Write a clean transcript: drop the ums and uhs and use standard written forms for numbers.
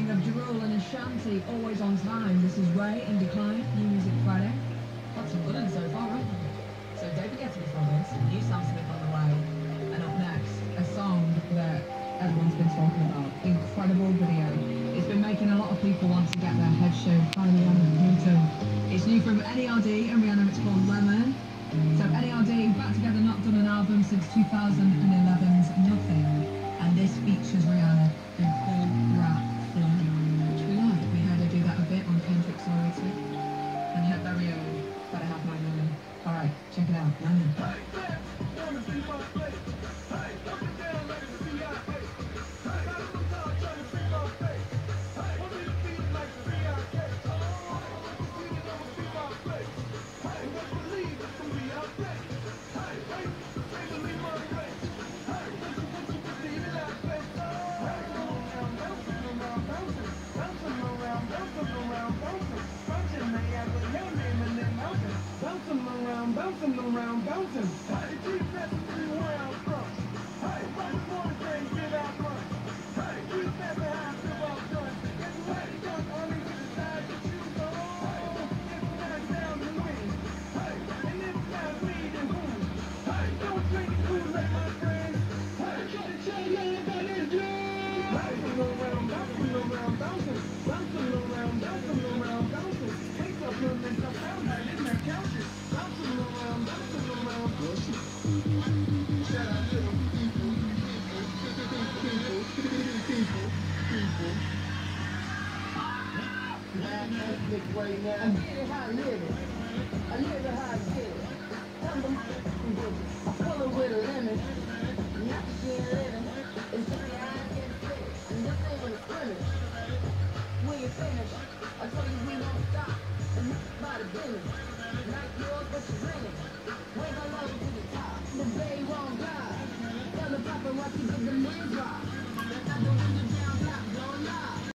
remixing of Jarul and Ashanti, Always on Time. This is Ray in Decline, New Music Friday. Got some good ones so far, haven't we? So don't forget to before this, new Sam Smith on the way. And up next, a song that everyone's been talking about. Incredible video. It's been making a lot of people want to get their head shaved by Rihanna. Me too. It's new from NERD and Rihanna, it's called Lemon. So NERD, back together, not done an album since 2011's Nothing. And this features Rihanna in full rap flow, which we like. We heard her do that a bit on Kendrick's Loyalty. And her very own Better Have My Money. Alright, check it out. Lemon. Bouncing around, bouncing. Hey, keep that where I'm from. Hey, right before the thing get out front. Hey, keep that behind the ball done. Get the way to come on into the side that you go. It's not down the wind. Hey, and it's not weed and food. Hey, don't drink it cool like my friends. Hey, try to tell you about this dude. Bouncing around, bouncing around, bouncing. Bouncing around, bouncing around, bouncing. Take up your mental sound, I didn't have couches. Bouncing around, bouncing around, pushing. Shout out to them people. Mad ethnic right now. I get it how I live it. I live it how I get it. I'm the bitches. I pull it with a lemon. Not to see it living. It's just your eyes get fit. And this ain't a scrimmage. When you finish, I tell you we won't stop. And by the business. Like yours, but you're winning. We ain't gonna love you.